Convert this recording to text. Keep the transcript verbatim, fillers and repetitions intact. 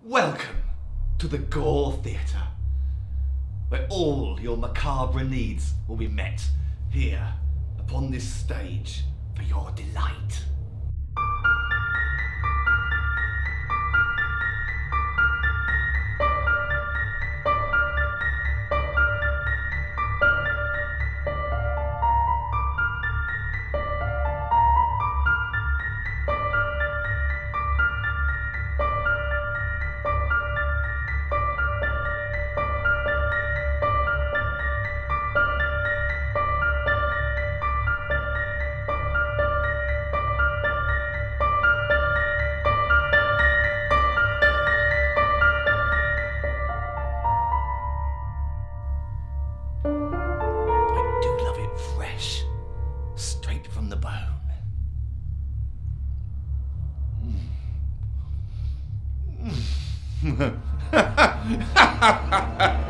Welcome to the Gore Theatre, where all your macabre needs will be met here upon this stage for your delight. Fresh, straight from the bone. Mm. Mm.